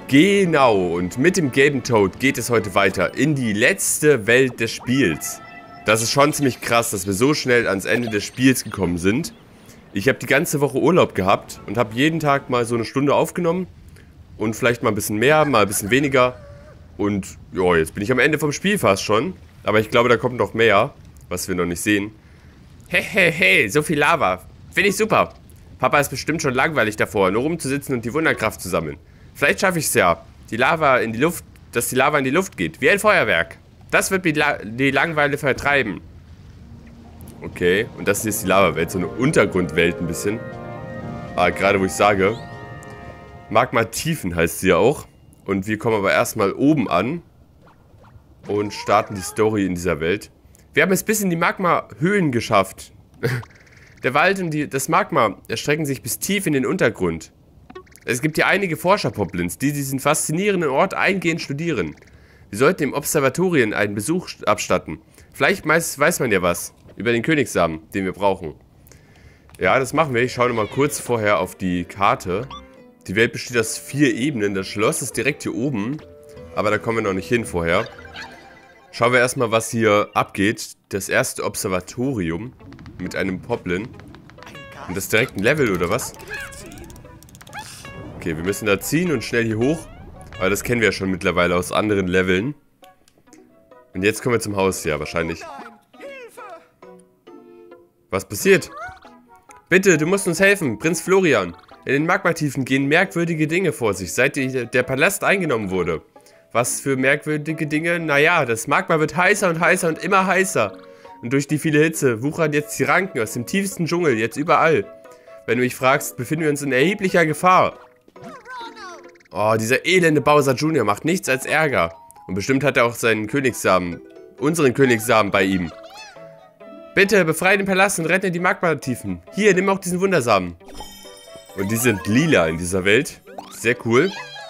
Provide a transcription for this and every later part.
Genau, und mit dem gelben Toad geht es heute weiter in die letzte Welt des Spiels. Das ist schon ziemlich krass, dass wir so schnell ans Ende des Spiels gekommen sind. Ich habe die ganze Woche Urlaub gehabt und habe jeden Tag mal so eine Stunde aufgenommen. Und vielleicht mal ein bisschen mehr, mal ein bisschen weniger. Und ja, jetzt bin ich am Ende vom Spiel fast schon. Aber ich glaube, da kommt noch mehr, was wir noch nicht sehen. Hey, so viel Lava. Finde ich super. Papa ist bestimmt schon langweilig davor, nur rumzusitzen und die Wunderkraft zu sammeln. Vielleicht schaffe ich es ja, dass die Lava in die Luft geht, wie ein Feuerwerk. Das wird die Langeweile vertreiben. Okay, und das hier ist die Lava-Welt, so eine Untergrundwelt ein bisschen. Aber gerade wo ich sage, Magma-Tiefen heißt sie ja auch. Und wir kommen aber erstmal oben an und starten die Story in dieser Welt. Wir haben es bis in die Magma-Höhlen geschafft. Der Wald und das Magma erstrecken sich bis tief in den Untergrund. Es gibt hier einige Forscher-Poplins, die diesen faszinierenden Ort eingehend studieren. Wir sollten im Observatorien einen Besuch abstatten. Vielleicht weiß man ja was über den Königssamen, den wir brauchen. Ja, das machen wir. Ich schaue nochmal kurz vorher auf die Karte. Die Welt besteht aus 4 Ebenen. Das Schloss ist direkt hier oben. Aber da kommen wir noch nicht hin vorher. Schauen wir erstmal, was hier abgeht. Das erste Observatorium mit einem Poplin. Und das ist direkt ein Level, oder was? Okay, wir müssen da ziehen und schnell hier hoch. Aber das kennen wir ja schon mittlerweile aus anderen Leveln. Und jetzt kommen wir zum Haus, ja, wahrscheinlich. Was passiert? Bitte, du musst uns helfen, Prinz Florian. In den Magmatiefen gehen merkwürdige Dinge vor sich, seit der Palast eingenommen wurde. Was für merkwürdige Dinge? Naja, das Magma wird heißer und heißer und immer heißer. Und durch die viele Hitze wuchern jetzt die Ranken aus dem tiefsten Dschungel, jetzt überall. Wenn du mich fragst, befinden wir uns in erheblicher Gefahr. Oh, dieser elende Bowser Jr. macht nichts als Ärger. Und bestimmt hat er auch seinen Königssamen, unseren Königssamen bei ihm. Bitte, befreie den Palast und rette die Magmatiefen. Hier, nimm auch diesen Wundersamen. Und die sind lila in dieser Welt. Sehr cool.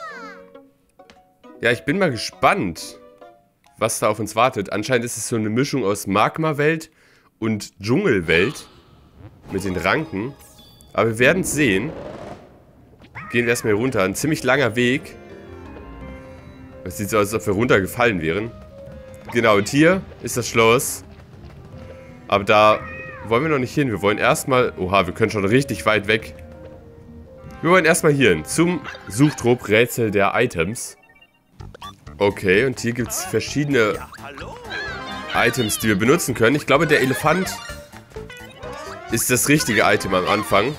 Ja, ich bin mal gespannt, was da auf uns wartet. Anscheinend ist es so eine Mischung aus Magma-Welt und Dschungelwelt. Mit den Ranken. Aber wir werden es sehen. Gehen wir erstmal hier runter. Ein ziemlich langer Weg. Es sieht so aus, als ob wir runtergefallen wären. Genau, und hier ist das Schloss. Aber da wollen wir noch nicht hin. Wir wollen erstmal... Oha, wir können schon richtig weit weg. Wir wollen erstmal hier hin. Zum Suchtrupp Rätsel der Items. Okay, und hier gibt es verschiedene Items, die wir benutzen können. Ich glaube, der Elefant ist das richtige Item am Anfang.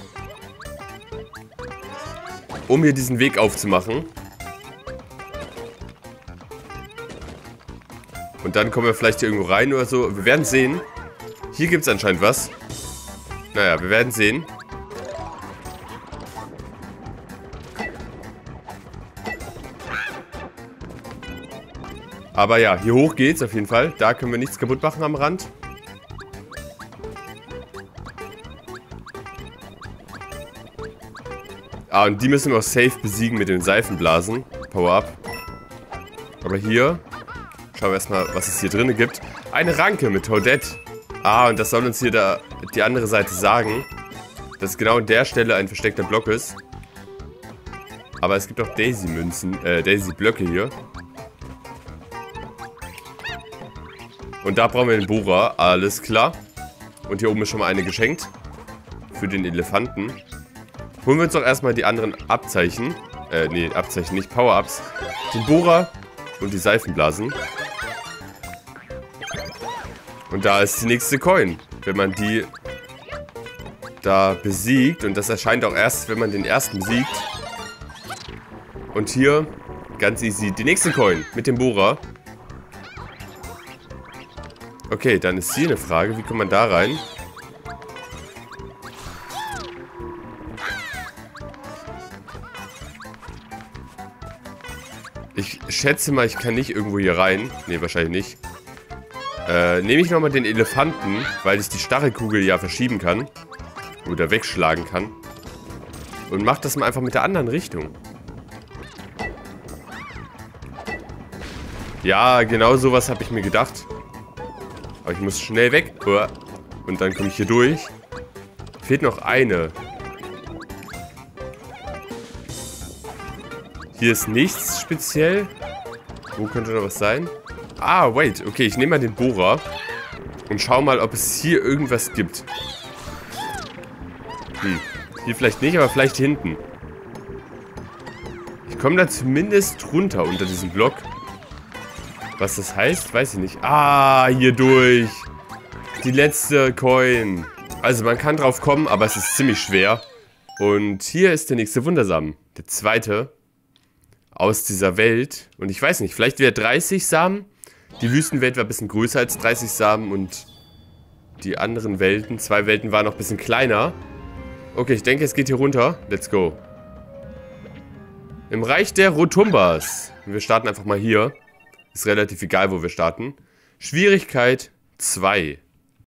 Um hier diesen Weg aufzumachen. Und dann kommen wir vielleicht hier irgendwo rein oder so. Wir werden sehen. Hier gibt es anscheinend was. Naja, wir werden sehen. Aber ja, hier hoch geht's auf jeden Fall. Da können wir nichts kaputt machen am Rand. Ah, und die müssen wir auch safe besiegen mit den Seifenblasen. Power-Up. Aber hier schauen wir erstmal, was es hier drin gibt. Eine Ranke mit Toadette. Ah, und das soll uns hier die andere Seite sagen, dass genau an der Stelle ein versteckter Block ist. Aber es gibt auch Daisy-Münzen, Daisy-Blöcke hier. Und da brauchen wir den Bohrer, alles klar. Und hier oben ist schon mal eine geschenkt. Für den Elefanten. Holen wir uns doch erstmal die anderen Abzeichen. Nee, Abzeichen nicht, Power-Ups. Den Bohrer und die Seifenblasen. Und da ist die nächste Coin. Wenn man die da besiegt. Und das erscheint auch erst, wenn man den ersten besiegt. Und hier, ganz easy, die nächste Coin mit dem Bohrer. Okay, dann ist hier eine Frage. Wie kommt man da rein? Ich schätze mal, ich kann nicht irgendwo hier rein. Ne, wahrscheinlich nicht. Nehme ich nochmal den Elefanten, weil ich die Stachelkugel ja verschieben kann. Oder wegschlagen kann. Und mache das mal einfach mit der anderen Richtung. Ja, genau sowas habe ich mir gedacht. Aber ich muss schnell weg. Und dann komme ich hier durch. Fehlt noch eine. Hier ist nichts speziell. Wo könnte noch was sein? Ah, wait. Okay, ich nehme mal den Bohrer. Und schau mal, ob es hier irgendwas gibt. Hier vielleicht nicht, aber vielleicht hinten. Ich komme da zumindest runter unter diesem Block. Was das heißt, weiß ich nicht. Ah, hier durch. Die letzte Coin. Also man kann drauf kommen, aber es ist ziemlich schwer. Und hier ist der nächste Wundersamen. Der zweite aus dieser Welt. Und ich weiß nicht, vielleicht wäre 30 Samen. Die Wüstenwelt war ein bisschen größer als 30 Samen. Und die anderen Welten, 2 Welten waren noch ein bisschen kleiner. Okay, ich denke, es geht hier runter. Let's go. Im Reich der Rotumbas. Wir starten einfach mal hier. Ist relativ egal, wo wir starten. Schwierigkeit 2.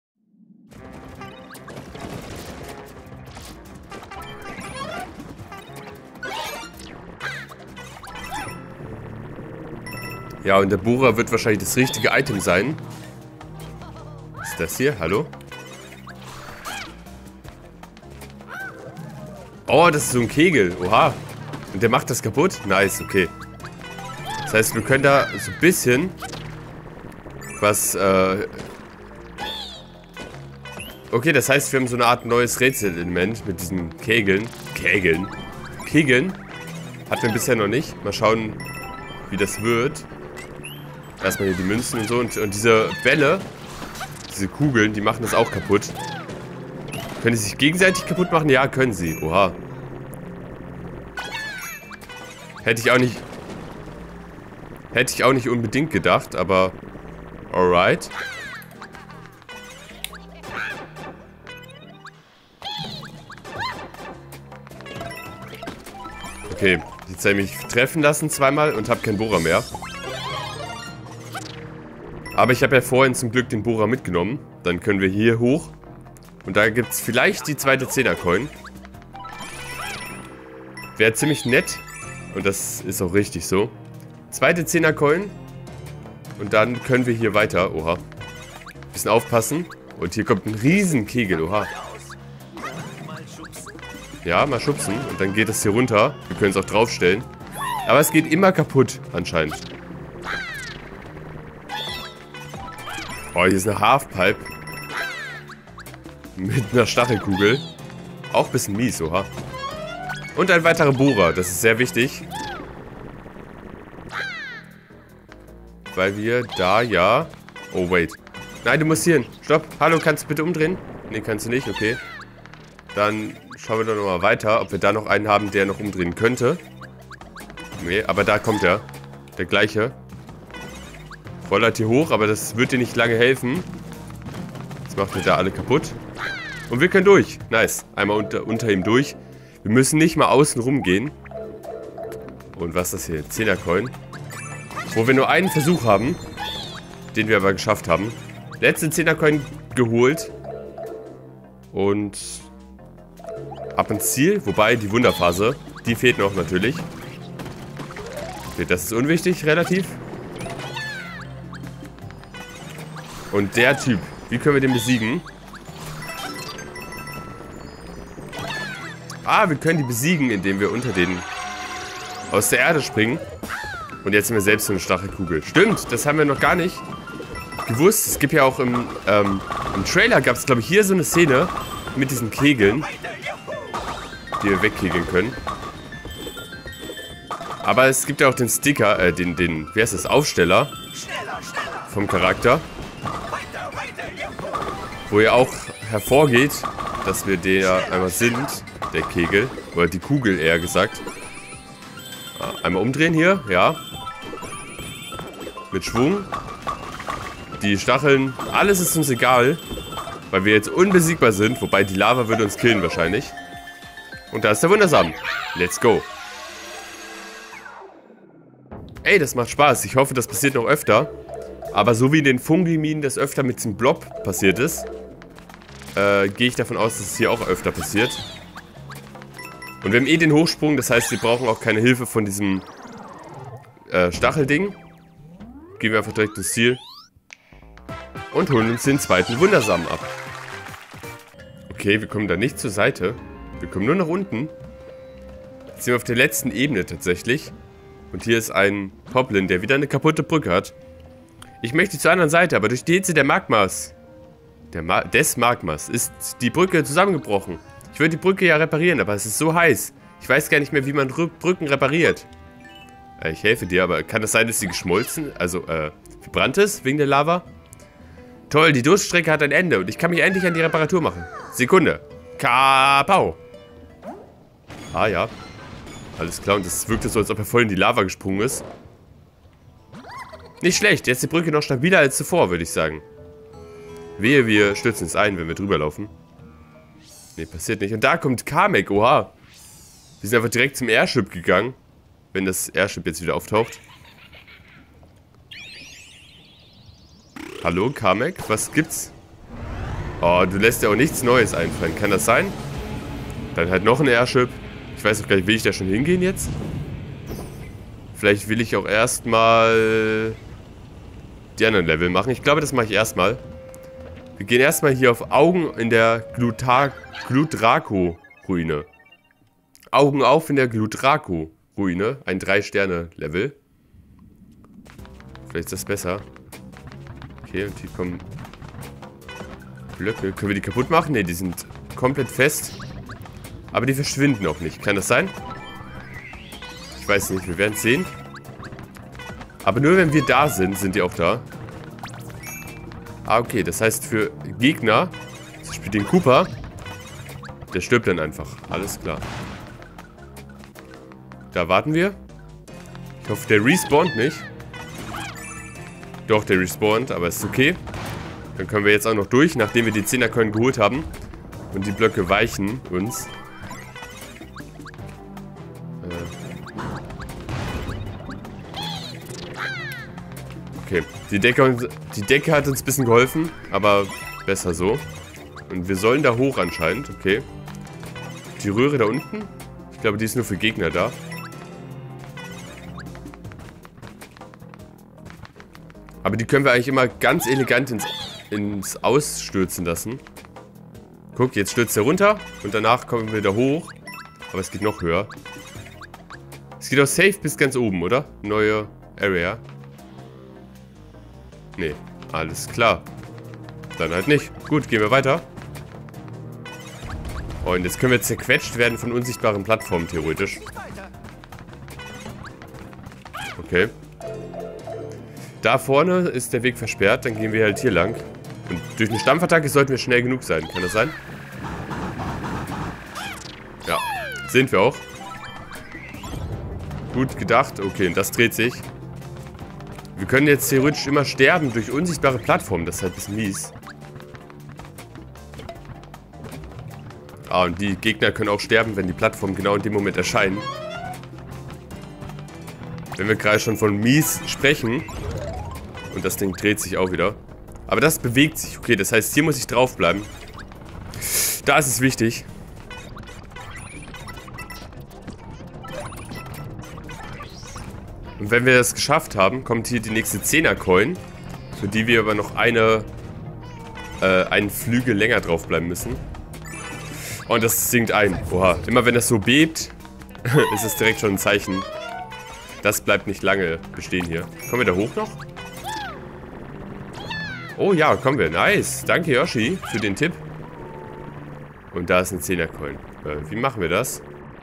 Ja, und der Bohrer wird wahrscheinlich das richtige Item sein. Was ist das hier? Hallo? Oh, das ist so ein Kegel. Oha. Und der macht das kaputt? Nice, okay. Das heißt, wir können da so ein bisschen was, okay, das heißt, wir haben so eine Art neues Rätselelement mit diesen Kegeln. Kegeln? Hatten wir bisher noch nicht. Mal schauen, wie das wird. Erstmal hier die Münzen und so. Und diese Bälle, diese Kugeln, die machen das auch kaputt. Können die sich gegenseitig kaputt machen? Ja, können sie. Oha. Hätte ich auch nicht unbedingt gedacht, aber alright. Okay, jetzt habe ich mich treffen lassen zweimal und habe keinen Bohrer mehr. Aber ich habe ja vorhin zum Glück den Bohrer mitgenommen. Dann können wir hier hoch. Und da gibt es vielleicht die zweite 10er-Coin. Wäre ziemlich nett. Und das ist auch richtig so. Zweite 10er-Coin. Und dann können wir hier weiter. Oha. Bisschen aufpassen. Und hier kommt ein Riesenkegel. Oha. Ja, mal schubsen. Und dann geht es hier runter. Wir können es auch draufstellen. Aber es geht immer kaputt, anscheinend. Oh, hier ist eine Halfpipe. Mit einer Stachelkugel. Auch ein bisschen mies, oha. Und ein weiterer Bohrer, das ist sehr wichtig. Weil wir da ja... Oh, wait. Nein, du musst hier hin. Stopp. Hallo, kannst du bitte umdrehen? Nee, kannst du nicht, okay. Dann schauen wir doch nochmal weiter, ob wir da noch einen haben, der noch umdrehen könnte. Nee, aber da kommt er. Der gleiche. Rollert hier hoch, aber das wird dir nicht lange helfen. Jetzt macht er da alle kaputt. Und wir können durch. Nice. Einmal unter ihm durch. Wir müssen nicht mal außen rumgehen. Und was ist das hier? 10er-Coin. Wo wir nur einen Versuch haben. Den wir aber geschafft haben. Letzte 10er-Coin geholt. Und ab ins Ziel. Wobei, die Wunderphase, die fehlt noch natürlich. Okay, das ist unwichtig, relativ. Und der Typ, wie können wir den besiegen? Ah, wir können die besiegen, indem wir unter den aus der Erde springen. Und jetzt sind wir selbst so eine Stachelkugel. Stimmt, das haben wir noch gar nicht gewusst. Es gibt ja auch im Trailer, gab es glaube ich hier so eine Szene mit diesen Kegeln, die wir wegkegeln können. Aber es gibt ja auch den Sticker, wie heißt das, Aufsteller vom Charakter. Wo ja auch hervorgeht, dass wir der einmal sind, der Kegel. Oder die Kugel eher gesagt. Einmal umdrehen hier, ja. Mit Schwung. Die Stacheln, alles ist uns egal. Weil wir jetzt unbesiegbar sind. Wobei die Lava würde uns killen wahrscheinlich. Und da ist der Wundersamen. Let's go. Ey, das macht Spaß. Ich hoffe, das passiert noch öfter. Aber so wie in den Fungi-Minen das öfter mit diesem Blob passiert ist, gehe ich davon aus, dass es hier auch öfter passiert. Und wir haben eh den Hochsprung, das heißt, wir brauchen auch keine Hilfe von diesem Stachelding. Gehen wir einfach direkt ins Ziel. Und holen uns den zweiten Wundersamen ab. Okay, wir kommen da nicht zur Seite. Wir kommen nur nach unten. Jetzt sind wir auf der letzten Ebene tatsächlich. Und hier ist ein Poplin, der wieder eine kaputte Brücke hat. Ich möchte zur anderen Seite, aber durch die Hitze der Magmas, des Magmas, ist die Brücke zusammengebrochen. Ich würde die Brücke ja reparieren, aber es ist so heiß. Ich weiß gar nicht mehr, wie man Brücken repariert. Ich helfe dir, aber kann es sein, dass sie geschmolzen, also verbrannt ist, wegen der Lava? Toll, die Durststrecke hat ein Ende und ich kann mich endlich an die Reparatur machen. Sekunde. Kapau. Ah ja. Alles klar, und das wirkte so, als ob er voll in die Lava gesprungen ist. Nicht schlecht, jetzt ist die Brücke noch stabiler als zuvor, würde ich sagen. Wehe, wir stürzen es ein, wenn wir drüber laufen. Nee, passiert nicht. Und da kommt Kamek, oha. Wir sind einfach direkt zum Airship gegangen. Wenn das Airship jetzt wieder auftaucht. Hallo, Kamek, was gibt's? Oh, du lässt ja auch nichts Neues einfallen. Kann das sein? Dann halt noch ein Airship. Ich weiß auch gar nicht, will ich da schon hingehen jetzt? Vielleicht will ich auch erstmal die anderen Level machen. Ich glaube, das mache ich erstmal. Wir gehen erstmal hier auf Augen in der Glutraco-Ruine. Augen auf in der Glutraco-Ruine. Ein 3-Sterne-Level. Vielleicht ist das besser. Okay, und hier kommen Blöcke. Können wir die kaputt machen? Ne, die sind komplett fest. Aber die verschwinden auch nicht. Kann das sein? Ich weiß nicht, wir werden es sehen. Aber nur wenn wir da sind, sind die auch da. Ah, okay. Das heißt für Gegner, zum Beispiel den Cooper, der stirbt dann einfach. Alles klar. Da warten wir. Ich hoffe, der respawnt nicht. Doch, der respawnt, aber ist okay. Dann können wir jetzt auch noch durch, nachdem wir die 10er-Coin geholt haben. Und die Blöcke weichen uns. Okay, die Decke hat uns ein bisschen geholfen, aber besser so. Und wir sollen da hoch anscheinend, okay. Die Röhre da unten, ich glaube, die ist nur für Gegner da. Aber die können wir eigentlich immer ganz elegant ins Ausstürzen lassen. Guck, jetzt stürzt er runter und danach kommen wir da hoch. Aber es geht noch höher. Es geht auch safe bis ganz oben, oder? Neue Area. Nee, alles klar. Dann halt nicht. Gut, gehen wir weiter. Oh, und jetzt können wir zerquetscht werden von unsichtbaren Plattformen, theoretisch. Okay. Da vorne ist der Weg versperrt, dann gehen wir halt hier lang. Und durch eine Stampfattacke sollten wir schnell genug sein. Kann das sein? Ja, sind wir auch. Gut gedacht. Okay, und das dreht sich. Wir können jetzt theoretisch immer sterben durch unsichtbare Plattformen. Das ist halt ein bisschen mies. Ah, und die Gegner können auch sterben, wenn die Plattformen genau in dem Moment erscheinen. Wenn wir gerade schon von mies sprechen. Und das Ding dreht sich auch wieder. Aber das bewegt sich. Okay, das heißt, hier muss ich draufbleiben. Da ist es wichtig. Und wenn wir das geschafft haben, kommt hier die nächste 10er-Coin. Für die wir aber noch einen Flügel länger draufbleiben müssen. Und das sinkt ein. Oha. Immer wenn das so bebt, ist es direkt schon ein Zeichen. Das bleibt nicht lange bestehen hier. Kommen wir da hoch noch? Oh ja, kommen wir. Nice. Danke, Yoshi, für den Tipp. Und da ist ein 10er-Coin. Wie machen wir das?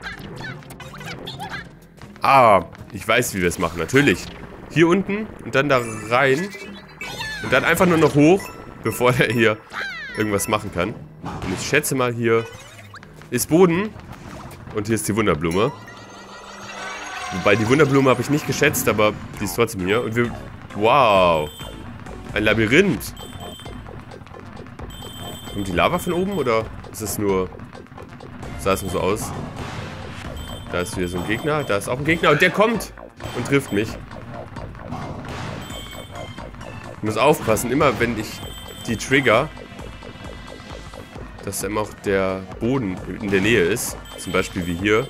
Ah, ich weiß, wie wir es machen. Natürlich. Hier unten und dann da rein. Und dann einfach nur noch hoch, bevor der hier irgendwas machen kann. Und ich schätze mal, hier ist Boden. Und hier ist die Wunderblume. Wobei, die Wunderblume habe ich nicht geschätzt, aber die ist trotzdem hier. Und wir... Wow. Ein Labyrinth. Kommt die Lava von oben oder ist es nur... Sah es nur so aus? Da ist wieder so ein Gegner. Da ist auch ein Gegner und der kommt und trifft mich. Ich muss aufpassen, immer wenn ich die trigger, dass immer auch der Boden in der Nähe ist. Zum Beispiel wie hier.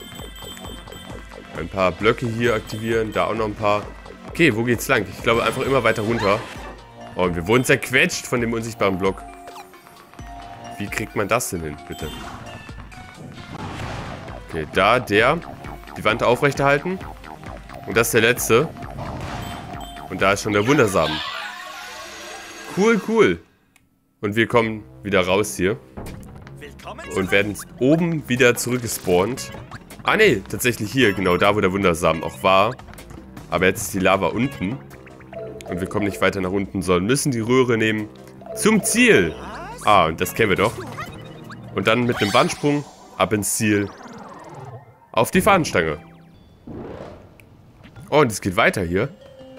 Ein paar Blöcke hier aktivieren, da auch noch ein paar. Okay, wo geht's lang? Ich glaube einfach immer weiter runter. Oh, und wir wurden zerquetscht von dem unsichtbaren Block. Wie kriegt man das denn hin, bitte? Okay, da, der. Die Wand aufrechterhalten. Und das ist der letzte. Und da ist schon der Wundersamen. Cool, cool. Und wir kommen wieder raus hier. Und werden oben wieder zurückgespawnt. Ah ne, tatsächlich hier, genau da, wo der Wundersamen auch war. Aber jetzt ist die Lava unten. Und wir kommen nicht weiter nach unten, sondern müssen die Röhre nehmen zum Ziel. Ah, und das kennen wir doch. Und dann mit einem Wandsprung ab ins Ziel. Auf die Fahnenstange. Oh, und es geht weiter hier.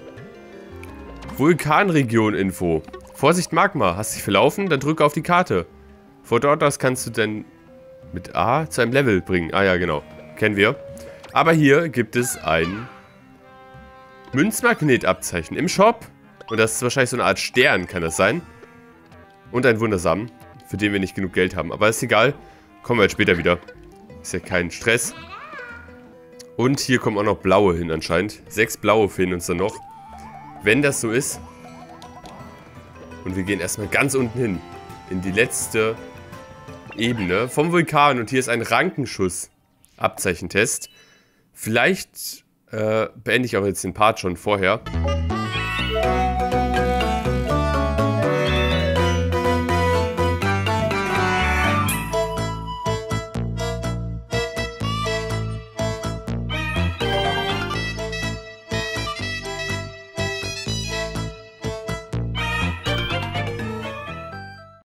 Vulkanregion-Info. Vorsicht Magma, hast dich verlaufen? Dann drücke auf die Karte. Von dort aus kannst du denn mit A zu einem Level bringen. Ah ja, genau. Kennen wir. Aber hier gibt es ein Münzmagnetabzeichen im Shop. Und das ist wahrscheinlich so eine Art Stern, kann das sein. Und ein Wundersamen, für den wir nicht genug Geld haben. Aber ist egal. Kommen wir halt später wieder. Ist ja kein Stress. Und hier kommen auch noch blaue hin anscheinend. 6 blaue fehlen uns dann noch. Wenn das so ist. Und wir gehen erstmal ganz unten hin. In die letzte Ebene vom Vulkan. Und hier ist ein Rankenschuss. Abzeichentest. Vielleicht beende ich auch jetzt den Part schon vorher.